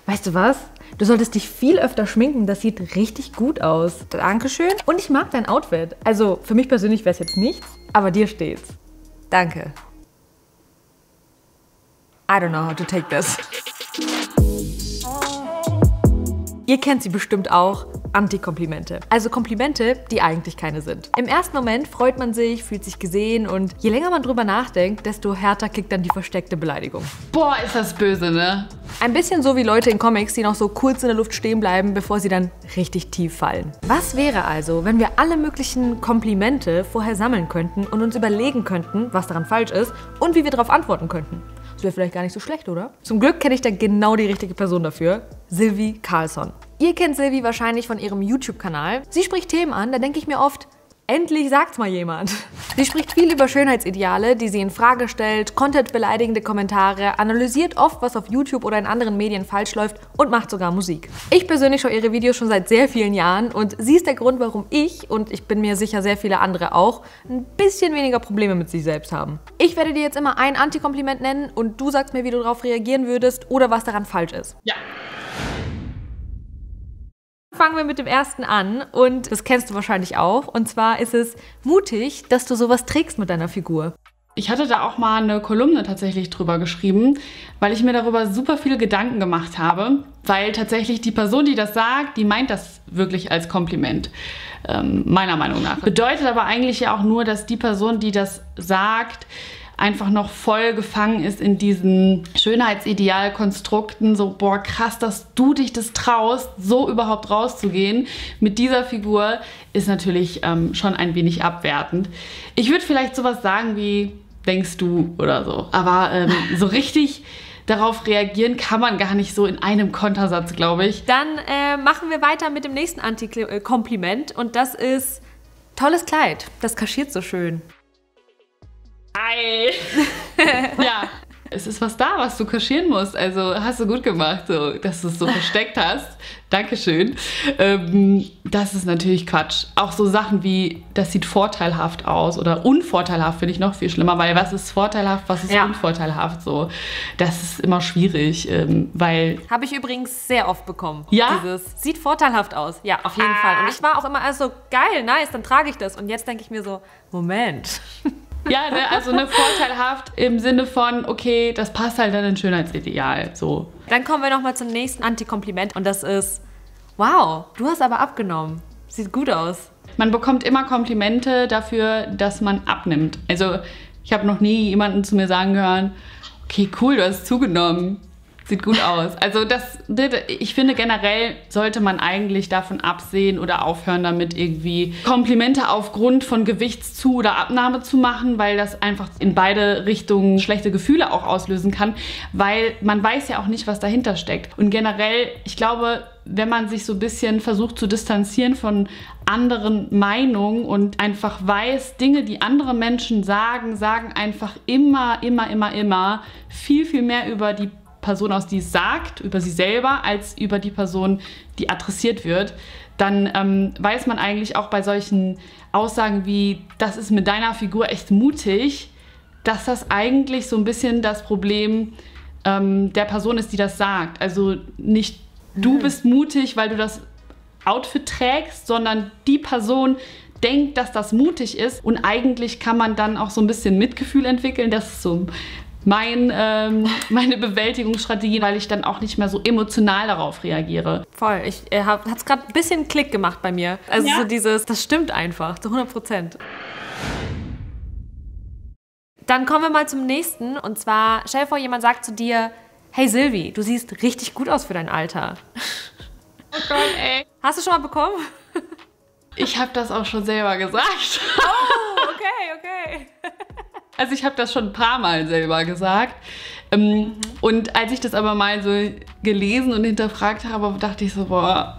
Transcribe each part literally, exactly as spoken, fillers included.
Weißt du was? Du solltest dich viel öfter schminken, das sieht richtig gut aus. Dankeschön. Und ich mag dein Outfit. Also für mich persönlich wäre es jetzt nichts, aber dir steht's. Danke. I don't know how to take this. Ihr kennt sie bestimmt auch, Anti-Komplimente. Also Komplimente, die eigentlich keine sind. Im ersten Moment freut man sich, fühlt sich gesehen und je länger man drüber nachdenkt, desto härter kickt dann die versteckte Beleidigung. Boah, ist das böse, ne? Ein bisschen so wie Leute in Comics, die noch so kurz in der Luft stehen bleiben, bevor sie dann richtig tief fallen. Was wäre also, wenn wir alle möglichen Komplimente vorher sammeln könnten und uns überlegen könnten, was daran falsch ist und wie wir darauf antworten könnten? Das wäre vielleicht gar nicht so schlecht, oder? Zum Glück kenne ich da genau die richtige Person dafür, Sylvie Carlsson. Ihr kennt Sylvie wahrscheinlich von ihrem YouTube-Kanal. Sie spricht Themen an, da denke ich mir oft, endlich sagt's mal jemand. Sie spricht viel über Schönheitsideale, die sie in Frage stellt, kontert beleidigende Kommentare, analysiert oft, was auf YouTube oder in anderen Medien falsch läuft und macht sogar Musik. Ich persönlich schaue ihre Videos schon seit sehr vielen Jahren und sie ist der Grund, warum ich, und ich bin mir sicher sehr viele andere auch, ein bisschen weniger Probleme mit sich selbst haben. Ich werde dir jetzt immer ein Anti-Kompliment nennen und du sagst mir, wie du darauf reagieren würdest oder was daran falsch ist. Ja. Fangen wir mit dem ersten an und das kennst du wahrscheinlich auch. Und zwar ist es mutig, dass du sowas trägst mit deiner Figur. Ich hatte da auch mal eine Kolumne tatsächlich drüber geschrieben, weil ich mir darüber super viele Gedanken gemacht habe. Weil tatsächlich die Person, die das sagt, die meint das wirklich als Kompliment, ähm, meiner Meinung nach. Bedeutet aber eigentlich ja auch nur, dass die Person, die das sagt, einfach noch voll gefangen ist in diesen Schönheitsidealkonstrukten, so boah krass, dass du dich das traust, so überhaupt rauszugehen mit dieser Figur, ist natürlich ähm, schon ein wenig abwertend. Ich würde vielleicht sowas sagen wie, denkst du oder so, aber ähm, so richtig darauf reagieren kann man gar nicht so in einem Kontersatz, glaube ich. Dann äh, machen wir weiter mit dem nächsten Anti-Kompliment und das ist tolles Kleid, das kaschiert so schön. Ei. Ja, es ist was da, was du kaschieren musst. Also hast du gut gemacht, so, dass du es so versteckt hast. Dankeschön. Ähm, das ist natürlich Quatsch. Auch so Sachen wie, das sieht vorteilhaft aus oder unvorteilhaft finde ich noch viel schlimmer, weil was ist vorteilhaft, was ist ja. unvorteilhaft? So, das ist immer schwierig, ähm, weil... Habe ich übrigens sehr oft bekommen. Ja? Dieses, sieht vorteilhaft aus. Ja, auf jeden ah. Fall. Und ich war auch immer also geil, nice, dann trage ich das. Und jetzt denke ich mir so, Moment... Ja, ne, also ne, vorteilhaft im Sinne von, okay, das passt halt an ein Schönheitsideal, so. Dann kommen wir nochmal zum nächsten Anti-Kompliment und das ist, wow, du hast aber abgenommen. Sieht gut aus. Man bekommt immer Komplimente dafür, dass man abnimmt. Also ich habe noch nie jemanden zu mir sagen hören, okay, cool, du hast zugenommen. Sieht gut aus. Also das, ich finde generell sollte man eigentlich davon absehen oder aufhören damit irgendwie Komplimente aufgrund von Gewichtszu- oder Abnahme zu machen, weil das einfach in beide Richtungen schlechte Gefühle auch auslösen kann, weil man weiß ja auch nicht, was dahinter steckt. Und generell, ich glaube, wenn man sich so ein bisschen versucht zu distanzieren von anderen Meinungen und einfach weiß, Dinge, die andere Menschen sagen, sagen einfach immer, immer, immer, immer viel, viel mehr über die Person aus, die es sagt, über sie selber, als über die Person, die adressiert wird, dann ähm, weiß man eigentlich auch bei solchen Aussagen wie, das ist mit deiner Figur echt mutig, dass das eigentlich so ein bisschen das Problem ähm, der Person ist, die das sagt. Also nicht du bist mutig, weil du das Outfit trägst, sondern die Person denkt, dass das mutig ist und eigentlich kann man dann auch so ein bisschen Mitgefühl entwickeln, das ist so Mein, ähm, meine Bewältigungsstrategie, weil ich dann auch nicht mehr so emotional darauf reagiere. Voll. Ich äh, hat es gerade ein bisschen Klick gemacht bei mir. Also ja. so dieses, das stimmt einfach, zu hundert Prozent. Dann kommen wir mal zum nächsten. Und zwar, stell dir vor, jemand sagt zu dir, hey Sylvie, du siehst richtig gut aus für dein Alter. Oh Gott, ey. Hast du schon mal bekommen? Ich habe das auch schon selber gesagt. Oh, okay, okay. Also ich habe das schon ein paar Mal selber gesagt. Ähm, mhm. Und als ich das aber mal so gelesen und hinterfragt habe, dachte ich so, boah.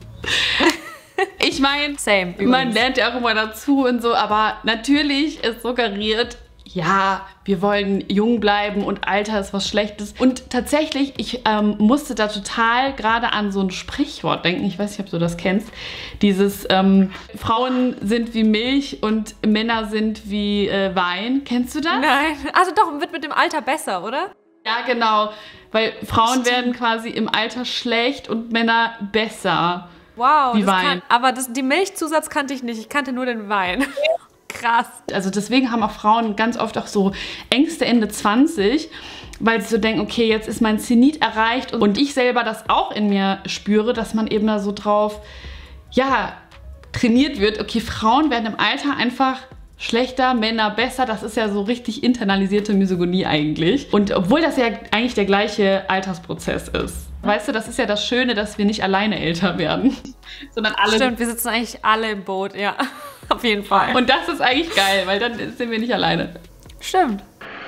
Ich meine, man lernt ja auch immer dazu und so, aber natürlich ist suggeriert, ja, wir wollen jung bleiben und Alter ist was Schlechtes. Und tatsächlich, ich ähm, musste da total gerade an so ein Sprichwort denken. Ich weiß nicht, ob du das kennst. Dieses ähm, Frauen sind wie Milch und Männer sind wie äh, Wein. Kennst du das? Nein. Also doch, wird mit dem Alter besser, oder? Ja, genau. Weil Frauen werden quasi im Alter schlecht und Männer besser. Wow, wie das Wein. Kann, aber das, die Milchzusatz kannte ich nicht. Ich kannte nur den Wein. Krass. Also deswegen haben auch Frauen ganz oft auch so Ängste Ende zwanzig, weil sie so denken, okay, jetzt ist mein Zenit erreicht. Und ich selber das auch in mir spüre, dass man eben da so drauf, ja, trainiert wird. Okay, Frauen werden im Alter einfach schlechter, Männer besser. Das ist ja so richtig internalisierte Misogynie eigentlich. Und obwohl das ja eigentlich der gleiche Altersprozess ist. Weißt du, das ist ja das Schöne, dass wir nicht alleine älter werden, sondern alle. Stimmt, wir sitzen eigentlich alle im Boot, ja. Auf jeden Fall. Und das ist eigentlich geil, weil dann sind wir nicht alleine. Stimmt.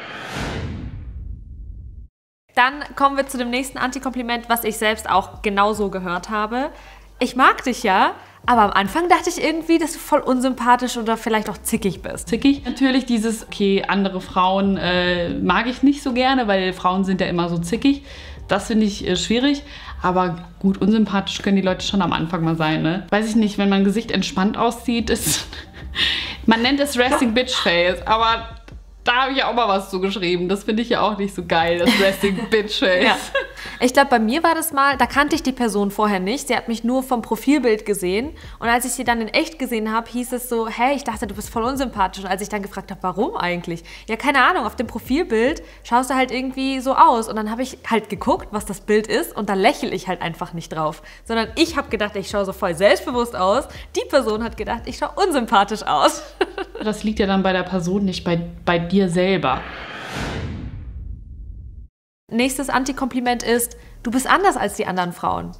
Dann kommen wir zu dem nächsten Antikompliment, was ich selbst auch genauso gehört habe. Ich mag dich ja, aber am Anfang dachte ich irgendwie, dass du voll unsympathisch oder vielleicht auch zickig bist. Zickig? Natürlich dieses, okay, andere Frauen äh, mag ich nicht so gerne, weil Frauen sind ja immer so zickig. Das finde ich äh, schwierig. Aber gut, unsympathisch können die Leute schon am Anfang mal sein, ne? Weiß ich nicht, wenn mein Gesicht entspannt aussieht, ist... Man nennt es Resting Bitch Face, aber da habe ich ja auch mal was zugeschrieben. Das finde ich ja auch nicht so geil, das Resting Bitch Face. Ja. Ich glaube, bei mir war das mal, da kannte ich die Person vorher nicht. Sie hat mich nur vom Profilbild gesehen. Und als ich sie dann in echt gesehen habe, hieß es so, hey, ich dachte, du bist voll unsympathisch. Und als ich dann gefragt habe, warum eigentlich? Ja, keine Ahnung, auf dem Profilbild schaust du halt irgendwie so aus. Und dann habe ich halt geguckt, was das Bild ist. Und da lächle ich halt einfach nicht drauf. Sondern ich habe gedacht, ich schaue so voll selbstbewusst aus. Die Person hat gedacht, ich schaue unsympathisch aus. Das liegt ja dann bei der Person, nicht bei, bei dir selber. Nächstes Antikompliment ist, du bist anders als die anderen Frauen.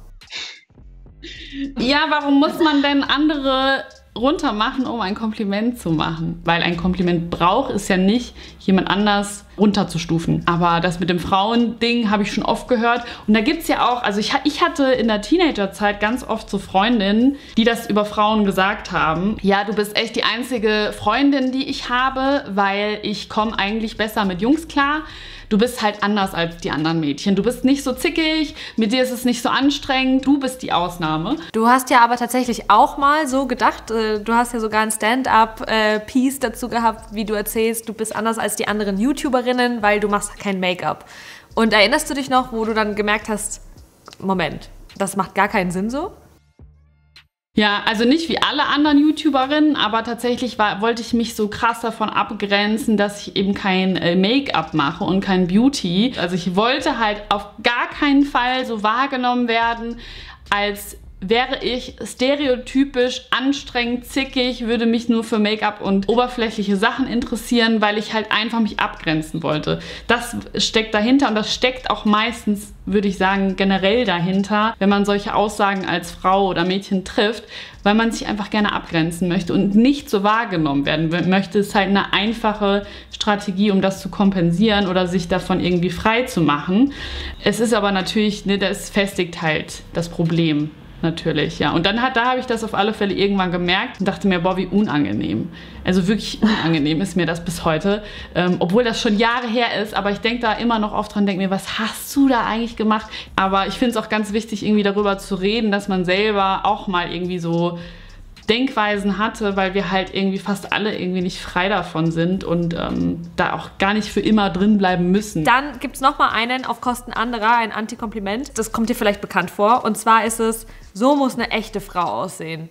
Ja, warum muss man denn andere runtermachen, um ein Kompliment zu machen? Weil ein Kompliment braucht es ja nicht, jemand anders runterzustufen. Aber das mit dem Frauending habe ich schon oft gehört. Und da gibt es ja auch, also ich, ich hatte in der Teenagerzeit ganz oft so Freundinnen, die das über Frauen gesagt haben. Ja, du bist echt die einzige Freundin, die ich habe, weil ich komme eigentlich besser mit Jungs klar. Du bist halt anders als die anderen Mädchen. Du bist nicht so zickig, mit dir ist es nicht so anstrengend, du bist die Ausnahme. Du hast ja aber tatsächlich auch mal so gedacht, du hast ja sogar ein Stand-up-Piece dazu gehabt, wie du erzählst, du bist anders als die anderen YouTuberinnen, weil du machst kein Make-up. Und erinnerst du dich noch, wo du dann gemerkt hast, Moment, das macht gar keinen Sinn so? Ja, also nicht wie alle anderen YouTuberinnen, aber tatsächlich war, wollte ich mich so krass davon abgrenzen, dass ich eben kein äh, Make-up mache und kein Beauty. Also ich wollte halt auf gar keinen Fall so wahrgenommen werden, als wäre ich stereotypisch anstrengend, zickig, würde mich nur für Make-up und oberflächliche Sachen interessieren, weil ich halt einfach mich abgrenzen wollte. Das steckt dahinter und das steckt auch meistens, würde ich sagen, generell dahinter, wenn man solche Aussagen als Frau oder Mädchen trifft, weil man sich einfach gerne abgrenzen möchte und nicht so wahrgenommen werden möchte. Es ist halt eine einfache Strategie, um das zu kompensieren oder sich davon irgendwie frei zu machen. Es ist aber natürlich, ne, das festigt halt das Problem. Natürlich, ja. Und dann hat, da habe ich das auf alle Fälle irgendwann gemerkt und dachte mir, boah, wie unangenehm. Also wirklich unangenehm ist mir das bis heute. Ähm, obwohl das schon Jahre her ist, aber ich denke da immer noch oft dran, denke mir, was hast du da eigentlich gemacht? Aber ich finde es auch ganz wichtig, irgendwie darüber zu reden, dass man selber auch mal irgendwie so Denkweisen hatte, weil wir halt irgendwie fast alle irgendwie nicht frei davon sind und ähm, da auch gar nicht für immer drin bleiben müssen. Dann gibt es nochmal einen auf Kosten anderer, ein Antikompliment. Das kommt dir vielleicht bekannt vor. Und zwar ist es, so muss eine echte Frau aussehen.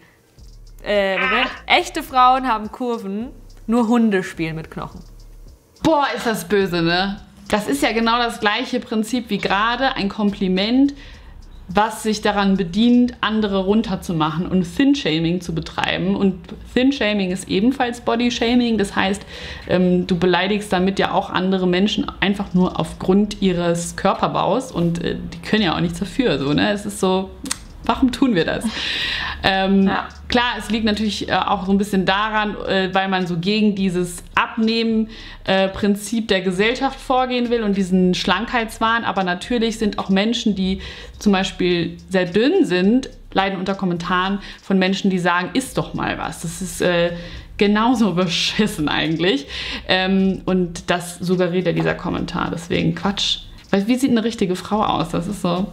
Äh, Moment. Echte Frauen haben Kurven, nur Hunde spielen mit Knochen. Boah, ist das böse, ne? Das ist ja genau das gleiche Prinzip wie gerade, ein Kompliment, was sich daran bedient, andere runterzumachen und Thin-Shaming zu betreiben. Und Thin-Shaming ist ebenfalls Body-Shaming. Das heißt, ähm, du beleidigst damit ja auch andere Menschen einfach nur aufgrund ihres Körperbaus. Und äh, die können ja auch nichts dafür. So, ne? Es ist so, warum tun wir das? Ähm, ja. Klar, es liegt natürlich äh, auch so ein bisschen daran, äh, weil man so gegen dieses Abnehmen-Prinzip äh, der Gesellschaft vorgehen will und diesen Schlankheitswahn. Aber natürlich sind auch Menschen, die zum Beispiel sehr dünn sind, leiden unter Kommentaren von Menschen, die sagen, isst doch mal was. Das ist äh, genauso beschissen eigentlich. Ähm, und das suggeriert ja dieser Kommentar. Deswegen Quatsch. Weil, wie sieht eine richtige Frau aus? Das ist so...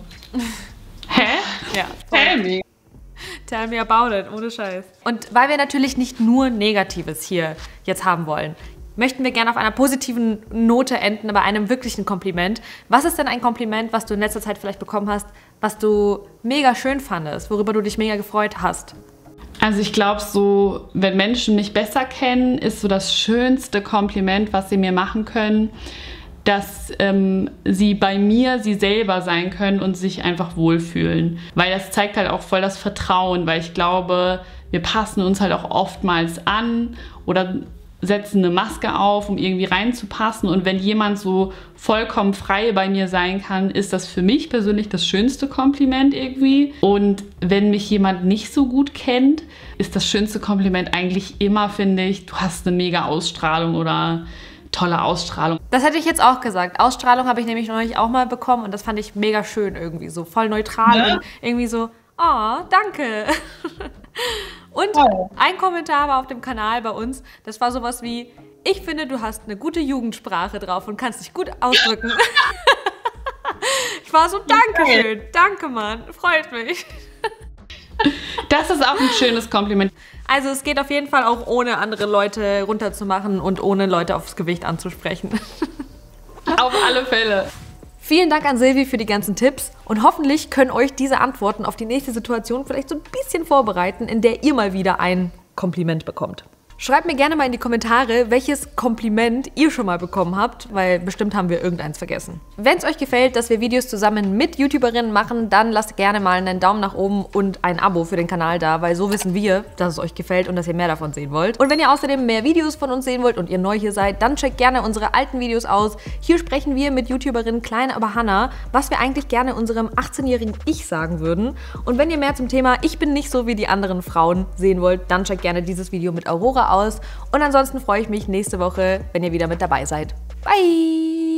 Hä? Ja. Tell me. Tell me about it, ohne Scheiß. Und weil wir natürlich nicht nur Negatives hier jetzt haben wollen. möchten wir gerne auf einer positiven Note enden, bei einem wirklichen Kompliment. Was ist denn ein Kompliment, was du in letzter Zeit vielleicht bekommen hast, was du mega schön fandest, worüber du dich mega gefreut hast? Also ich glaube so, wenn Menschen mich besser kennen, ist so das schönste Kompliment, was sie mir machen können, dass ähm, sie bei mir sie selber sein können und sich einfach wohlfühlen. Weil das zeigt halt auch voll das Vertrauen, weil ich glaube, wir passen uns halt auch oftmals an oder setzen eine Maske auf, um irgendwie reinzupassen. Und wenn jemand so vollkommen frei bei mir sein kann, ist das für mich persönlich das schönste Kompliment irgendwie. Und wenn mich jemand nicht so gut kennt, ist das schönste Kompliment eigentlich immer, finde ich, du hast eine mega Ausstrahlung oder tolle Ausstrahlung. Das hätte ich jetzt auch gesagt. Ausstrahlung habe ich nämlich neulich auch mal bekommen und das fand ich mega schön irgendwie. So voll neutral ja. Und irgendwie so, oh, danke. Und oh. ein Kommentar war auf dem Kanal bei uns, das war sowas wie, ich finde, du hast eine gute Jugendsprache drauf und kannst dich gut ausdrücken. Ich war so, danke schön, danke Mann, freut mich. Das ist auch ein schönes Kompliment. Also es geht auf jeden Fall auch ohne andere Leute runterzumachen und ohne Leute aufs Gewicht anzusprechen. Auf alle Fälle. Vielen Dank an Silvi für die ganzen Tipps und hoffentlich können euch diese Antworten auf die nächste Situation vielleicht so ein bisschen vorbereiten, in der ihr mal wieder ein Kompliment bekommt. Schreibt mir gerne mal in die Kommentare, welches Kompliment ihr schon mal bekommen habt, weil bestimmt haben wir irgendeins vergessen. Wenn es euch gefällt, dass wir Videos zusammen mit YouTuberinnen machen, dann lasst gerne mal einen Daumen nach oben und ein Abo für den Kanal da, weil so wissen wir, dass es euch gefällt und dass ihr mehr davon sehen wollt. Und wenn ihr außerdem mehr Videos von uns sehen wollt und ihr neu hier seid, dann checkt gerne unsere alten Videos aus. Hier sprechen wir mit YouTuberin Klein aber Hannah, was wir eigentlich gerne unserem achtzehnjährigen Ich sagen würden. Und wenn ihr mehr zum Thema Ich bin nicht so wie die anderen Frauen sehen wollt, dann checkt gerne dieses Video mit Aurora aus. Und ansonsten freue ich mich nächste Woche, wenn ihr wieder mit dabei seid. Bye!